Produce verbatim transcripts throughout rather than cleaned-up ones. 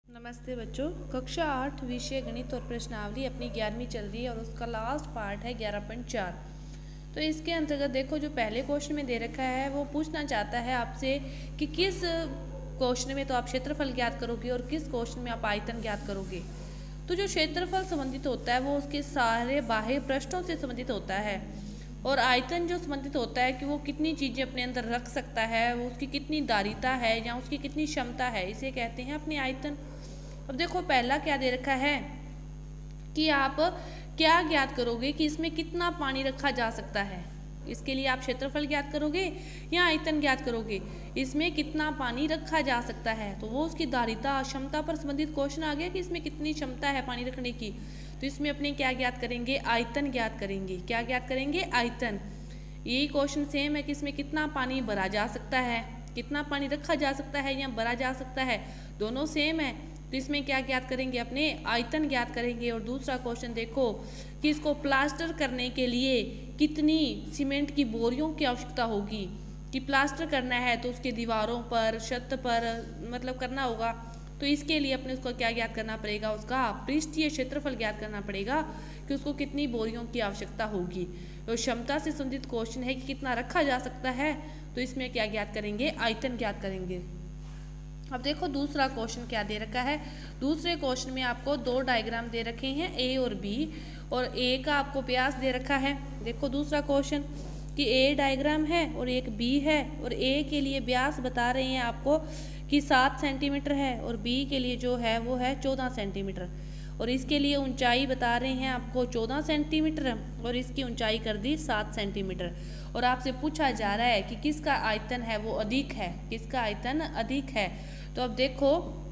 नमस्ते बच्चों, कक्षा आठ विषय गणित और प्रश्नावली अपनी ग्यारहवीं चल रही है और उसका लास्ट पार्ट है ग्यारह पॉइंट चार। तो इसके अंतर्गत देखो, जो पहले क्वेश्चन में दे रखा है वो पूछना चाहता है आपसे कि किस क्वेश्चन में तो आप क्षेत्रफल ज्ञात करोगे और किस क्वेश्चन में आप आयतन ज्ञात करोगे। तो जो क्षेत्रफल संबंधित होता है वो उसके सारे बाह्य पृष्ठों से संबंधित होता है, और आयतन जो संबंधित होता है कि वो कितनी चीज़ें अपने अंदर रख सकता है, वो उसकी कितनी दारिता है या उसकी कितनी क्षमता है, इसे कहते हैं अपने आयतन। अब देखो, पहला क्या दे रखा है कि आप क्या ज्ञात करोगे कि इसमें कितना पानी रखा जा सकता है। इसके लिए आप क्षेत्रफल ज्ञात करोगे या आयतन ज्ञात करोगे। इसमें कितना पानी रखा जा सकता है, तो वो उसकी दारिता क्षमता पर संबंधित क्वेश्चन आ गया कि इसमें कितनी क्षमता है पानी रखने की। तो इसमें अपने क्या ज्ञात करेंगे, आयतन ज्ञात करेंगे। क्या ज्ञात करेंगे, आयतन। यही क्वेश्चन सेम है कि इसमें कितना पानी भरा जा सकता है, कितना पानी रखा जा सकता है या भरा जा सकता है, दोनों सेम है। तो इसमें क्या ज्ञात करेंगे, अपने आयतन ज्ञात करेंगे। और दूसरा क्वेश्चन देखो कि इसको प्लास्टर करने के लिए कितनी सीमेंट की बोरियों की आवश्यकता होगी। कि प्लास्टर करना है तो उसके दीवारों पर, छत पर मतलब करना होगा, तो इसके लिए अपने उसको क्या ज्ञात करना पड़ेगा, उसका पृष्ठीय क्षेत्रफल ज्ञात करना पड़ेगा कि उसको कितनी बोरियों की आवश्यकता होगी। तो क्षमता से संबंधित क्वेश्चन है कि कितना रखा जा सकता है, तो इसमें क्या ज्ञात करेंगे, आयतन ज्ञात करेंगे। अब देखो दूसरा क्वेश्चन क्या दे रखा है। दूसरे क्वेश्चन में आपको दो डायग्राम दे रखे हैं, ए और बी, और ए का आपको व्यास दे रखा है। देखो दूसरा क्वेश्चन कि ए डायग्राम है और एक बी है, और ए के लिए व्यास बता रहे हैं आपको कि सात सेंटीमीटर है और बी के लिए जो है वो है चौदह सेंटीमीटर, और इसके लिए ऊंचाई बता रहे हैं आपको चौदह सेंटीमीटर और इसकी ऊंचाई कर दी सात सेंटीमीटर। और आपसे पूछा जा रहा है कि किसका आयतन है वो अधिक है, किसका आयतन अधिक है। तो अब देखो,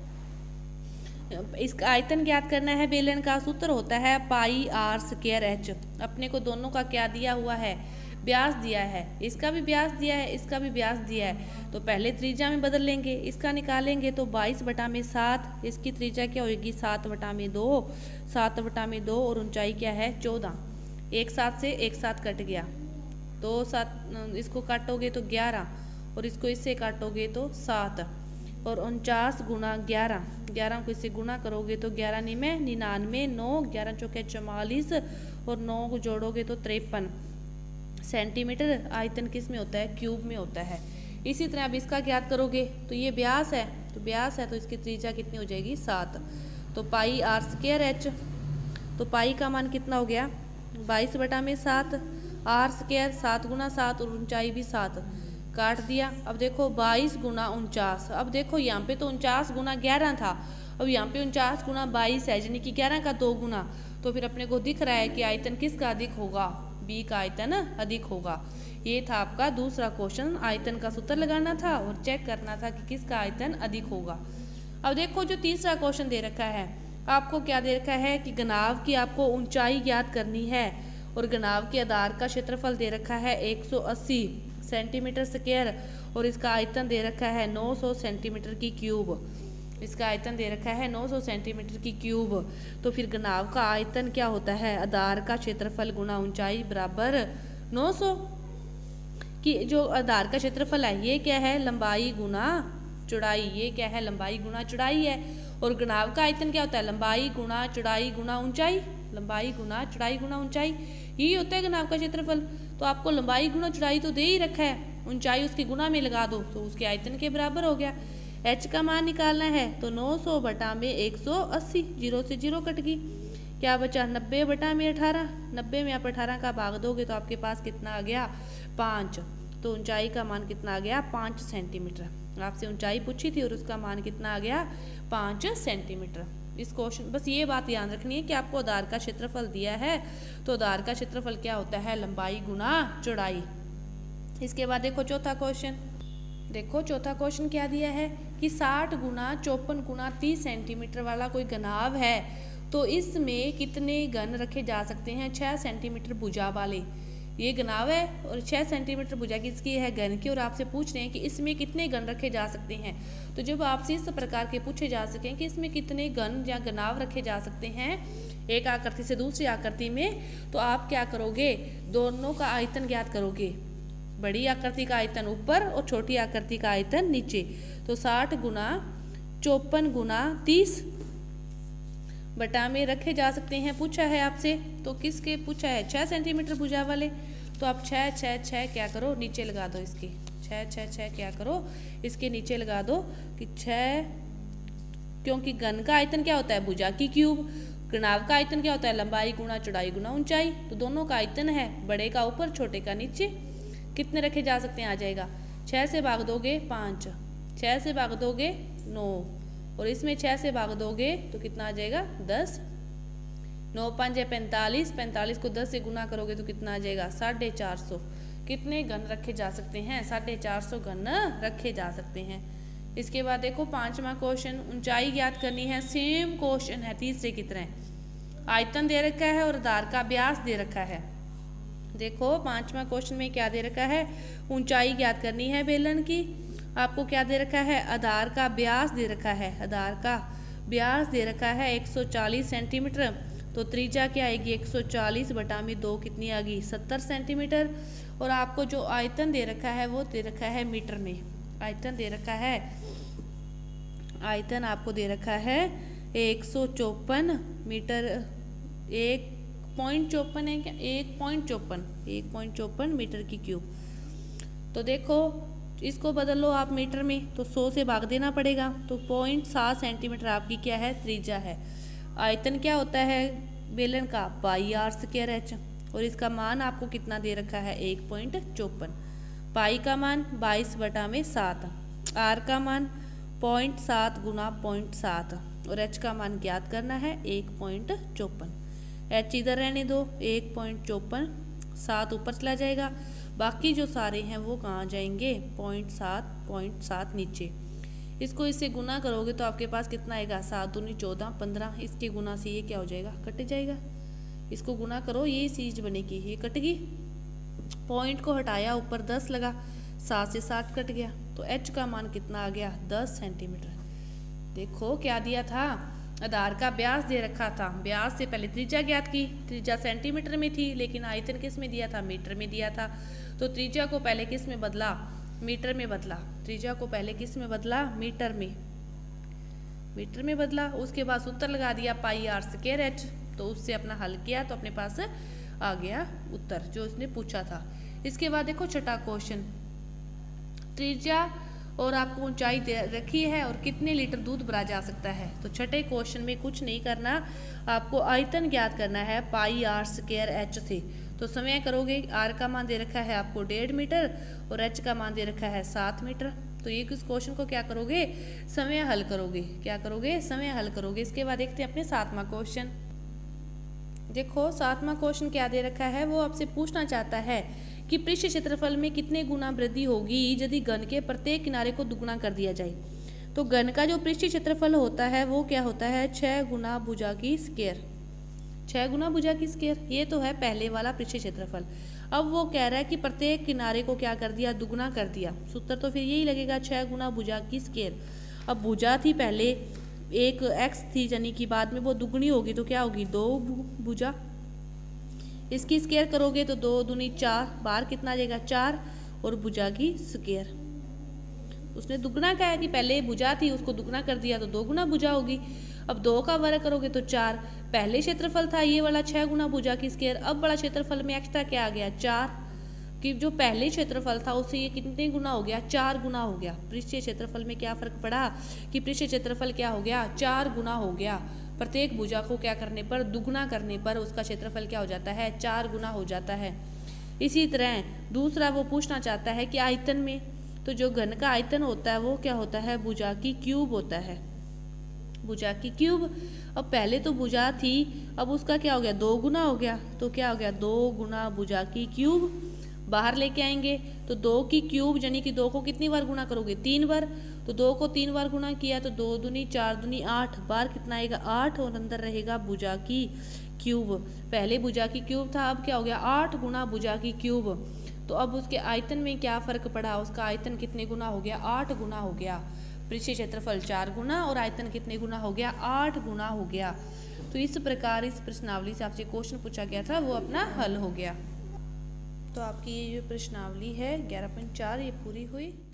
इसका आयतन ज्ञात करना है। बेलन का सूत्र होता है पाई आर स्क्वायर एच। अपने को दोनों का क्या दिया हुआ है, व्यास दिया है। इसका भी व्यास दिया है, इसका भी व्यास दिया है। तो पहले त्रिज्या में बदल लेंगे, इसका निकालेंगे तो बाईस बटा में सात, इसकी त्रिज्या क्या होगी, सात बटा में दो, सात बटा में दो, और ऊंचाई क्या है चौदह। एक सात से एक सात कट गया, तो सात इसको काटोगे तो ग्यारह, और इसको इससे काटोगे तो सात, और उनचास गुना ग्यारह, ग्यारह को इससे गुना करोगे तो ग्यारह निमे निन्यानवे, नौ, ग्यारह चौके चौवालीस, और नौ को जोड़ोगे तो तिरपन सेंटीमीटर। आयतन किस में होता है, क्यूब में होता है। इसी तरह अब इसका ज्ञात करोगे तो ये व्यास है, तो व्यास है तो इसकी त्रिज्या कितनी हो जाएगी, सात। तो पाई आर स्क्वायर एच, तो पाई का मान कितना हो गया, बाईस बटा में सात, आर स्क्वायर सात गुना सात, और ऊंचाई भी सात, काट दिया। अब देखो बाईस गुना उनचास, अब देखो यहाँ पे तो उनचास गुना ग्यारह था, अब यहाँ पे उनचास गुना बाईस है, यानी कि ग्यारह का दो गुना। तो फिर अपने को दिख रहा है कि आयतन किसका अधिक होगा, बी का आयतन अधिक होगा। ये था आपका दूसरा क्वेश्चन। आयतन का सूत्र लगाना था और चेक करना था कि किसका आयतन अधिक होगा। अब देखो जो तीसरा क्वेश्चन दे रखा है, आपको क्या दे रखा है कि घनाभ की आपको ऊंचाई ज्ञात करनी है, और घनाभ के आधार का क्षेत्रफल दे रखा है एक सौ अस्सी सेंटीमीटर स्क्वायर, और इसका आयतन दे रखा है नौ सौ सेंटीमीटर की क्यूब। इसका आयतन दे रखा है नौ सौ सेंटीमीटर की क्यूब। तो फिर घनाभ का आयतन क्या होता है, आधार का क्षेत्रफल गुना ऊंचाई बराबर नौ सौ की। जो आधार का क्षेत्रफल है ये क्या है, लंबाई गुना चौड़ाई, ये क्या है, लंबाई गुना चौड़ाई है। और घनाभ का आयतन क्या होता है, लंबाई गुना चौड़ाई गुना ऊंचाई, लंबाई गुना चौड़ाई गुना ऊंचाई, यही होता है घनाभ का क्षेत्रफल। तो आपको लंबाई गुना चौड़ाई तो दे ही रखा है, ऊंचाई उसके गुना में लगा दो तो उसके आयतन के बराबर हो गया। एच का मान निकालना है तो नौ सौ बटा में एक सौ अस्सी, जीरो से जीरो कट गई, क्या बचा, नब्बे बटा में अठारह, नब्बे में आप अठारह का भाग दोगे तो आपके पास कितना आ गया, पाँच। तो ऊंचाई का मान कितना आ गया, पाँच सेंटीमीटर। आपसे ऊंचाई पूछी थी और उसका मान कितना आ गया, पाँच सेंटीमीटर। इस क्वेश्चन बस ये बात ध्यान रखनी है कि आपको आधार का क्षेत्रफल दिया है, तो आधार का क्षेत्रफल क्या होता है, लंबाई गुना चौड़ाई। इसके बाद देखो चौथा क्वेश्चन, देखो चौथा क्वेश्चन क्या दिया है कि साठ गुना चौपन गुना तीस सेंटीमीटर वाला कोई घनाभ है, तो इसमें कितने घन रखे जा सकते हैं, छः सेंटीमीटर भुजा वाले। ये घनाभ है और छः सेंटीमीटर भुजा किसकी है, घन की, और आपसे पूछ रहे हैं कि इसमें कितने घन रखे जा सकते हैं। तो जब आपसे इस प्रकार के पूछे जा सकें कि इसमें कितने घन या घनाभ रखे जा सकते हैं एक आकृति से दूसरी आकृति में, तो आप क्या करोगे, दोनों का आयतन ज्ञात करोगे। बड़ी आकृति का आयतन ऊपर और छोटी आकृति का आयतन नीचे। तो साठ गुना चौपन गुना तीस बटा में रखे जा सकते हैं। पूछा है आपसे तो किसके पूछा है, छः सेंटीमीटर भुजा वाले। तो आप छः छः छः क्या करो, नीचे लगा दो इसके, छः छः छः क्या करो, इसके नीचे लगा दो कि छः, क्योंकि घन का आयतन क्या होता है, भुजा की क्यूब। घनाभ का आयतन क्या होता है, लंबाई गुणा चौड़ाई गुणा ऊंचाई। तो दोनों का आयतन है, बड़े का ऊपर छोटे का नीचे। कितने रखे जा सकते हैं, आ जाएगा छः से भाग दोगे पाँच, छः से भाग दोगे नौ, और इसमें छः से भाग दोगे तो कितना आ जाएगा दस। नौ पाँच है पैंतालीस, पैंतालीस को दस से गुना करोगे तो कितना आ जाएगा साढ़े चार सौ। कितने घन रखे जा सकते हैं, साढ़े चार सौ घन रखे जा सकते हैं। इसके बाद देखो पांचवा क्वेश्चन, ऊंचाई ज्ञात करनी है। सेम क्वेश्चन है तीसरे की तरह। आयतन दे रखा है और आधार का व्यास दे रखा है। देखो पांचवा क्वेश्चन में क्या दे रखा है, ऊंचाई ज्ञात करनी है बेलन की। आपको क्या दे रखा है, आधार का व्यास दे रखा है, आधार का व्यास दे रखा है एक सौ चालीस सेंटीमीटर। तो त्रिज्या क्या आएगी, एक सौ चालीस बटा में दो कितनी आ गई, सत्तर सेंटीमीटर। और आपको जो आयतन दे रखा है वो दे रखा है मीटर में। आयतन दे रखा है, आयतन आपको दे रखा है एक सौ चौपन मीटर, एक पॉइंट चौपन है क्या, एक पॉइंट चौपन एक पॉइंट चौपन मीटर की क्यूब। तो देखो इसको बदल लो आप मीटर में, तो सौ से भाग देना पड़ेगा। तो पॉइंट सात सेंटीमीटर आपकी क्या है, त्रिज्या है। आयतन क्या होता है बेलन का, पाई आर स्क्वायर एच। और इसका मान आपको कितना दे रखा है, एक पॉइंट चौपन। पाई का मान बाईस बटा में सात, आर का मान पॉइंट सात गुना पॉइंट सात, और एच का मान ज्ञात करना है एक पॉइंट चौपन। एच इधर रहने दो, एक पॉइंट चौपन, सात ऊपर चला जाएगा, बाकी जो सारे हैं वो कहाँ जाएंगे, पॉइंट सात पॉइंट सात नीचे। इसको इससे गुना करोगे तो आपके पास कितना आएगा, सात दूनी चौदह, पंद्रह। इसके गुना से ये क्या हो जाएगा, कट जाएगा। इसको गुना करो, ये चीज बनेगी, ये कट गई। पॉइंट को हटाया, ऊपर दस लगा, सात से साठ कट गया। तो एच का मान कितना आ गया, दस सेंटीमीटर। देखो क्या दिया था, आधार का व्यास दे रखा था। व्यास से पहले त्रिज्या ज्ञात की, त्रिज्या सेंटीमीटर में थी, लेकिन आयतन किस में दिया था, मीटर में दिया था। तो त्रिज्या को पहले किस में बदला, मीटर में बदला। त्रिज्या को पहले किस में बदला, मीटर में, मीटर में बदला। उसके बाद सूत्र लगा दिया पाई आर स्क्वायर एच। तो उससे अपना हल किया तो अपने पास आ गया उत्तर जो उसने पूछा था। इसके बाद देखो छठा क्वेश्चन, त्रिज्या और आपको ऊंचाई दे रखी है और कितने लीटर दूध भरा जा सकता है। तो छठे क्वेश्चन में कुछ नहीं करना, आपको आयतन ज्ञात करना है पाई आर स्क्वायर एच से। तो समय करोगे, आर का मान दे रखा है आपको डेढ़ मीटर और एच का मान दे रखा है सात मीटर। तो ये किस क्वेश्चन को क्या करोगे, समय हल करोगे, क्या करोगे, समय हल करोगे। इसके बाद देखते हैं अपने सातवां क्वेश्चन। देखो सातवां क्वेश्चन क्या दे रखा है, वो आपसे पूछना चाहता है कि पृष्ठ क्षेत्रफल में कितने गुना वृद्धि होगी यदि घन के प्रत्येक किनारे को दुगुना कर दिया जाए। तो घन का जो पृष्ठ क्षेत्रफल होता है वो क्या होता है, छः गुना भुजा की स्क्वायर, छः गुना भुजा की स्क्वायर। ये तो है पहले वाला पृष्ठ क्षेत्रफल। अब वो कह रहा है कि प्रत्येक किनारे को क्या कर दिया, दुगुना कर दिया। सूत्र तो फिर यही लगेगा, छः गुना भुजा की स्क्वायर। अब भुजा थी पहले एक एक्स थी, यानी कि बाद में वो दुगनी होगी तो क्या होगी, दो भुजा। इसकी स्क्वायर करोगे तो दो दूनी चार, बाहर कितना आ जाएगा, चार, और भुजा की स्क्वायर। उसने दुगना कहा है कि पहले भुजा थी उसको दुगना कर दिया तो दो गुना भुजा होगी। अब दो का वर्ग करोगे तो चार। पहले क्षेत्रफल था ये वाला छः गुना भुजा की स्क्वायर, अब बड़ा क्षेत्रफल में एक्स्ट्रा क्या आ गया, चार, कि जो पहले क्षेत्रफल था उससे ये कितने गुना हो गया, चार गुना हो गया। पृष्ठीय क्षेत्रफल में क्या फर्क पड़ा कि पृष्ठीय क्षेत्रफल क्या हो गया, चार गुना हो गया। प्रत्येक भुजा को क्या करने पर, दुगुना करने पर उसका क्षेत्रफल क्या हो जाता है, चार गुना हो जाता है। इसी तरह दूसरा वो पूछना चाहता है कि आयतन में, तो जो घन का आयतन होता है वो क्या होता है, भुजा की क्यूब होता है, भुजा की क्यूब। अब पहले तो भुजा थी, अब उसका क्या हो गया, दो गुना हो गया। तो क्या हो गया, दो गुना भुजा की क्यूब। बाहर लेके आएंगे तो दो की क्यूब यानी कि दो को कितनी बार गुना करोगे, तीन बार। तो दो को तीन बार गुना किया तो दो दूनी चार दूनी आठ, बार कितना आएगा, आठ, और अंदर रहेगा भुजा की क्यूब। पहले भुजा की क्यूब था, अब क्या हो गया, आठ गुना भुजा की क्यूब। तो अब उसके आयतन में क्या फर्क पड़ा, उसका आयतन कितने गुना हो गया, आठ गुना हो गया। पृष्ठीय क्षेत्रफल चार गुना और आयतन कितने गुना हो गया, आठ गुना हो गया। तो इस प्रकार इस प्रश्नावली से आपसे क्वेश्चन पूछा गया था, वो अपना हल हो गया। तो आपकी ये जो प्रश्नावली है ग्यारह पॉइंट चार ये पूरी हुई।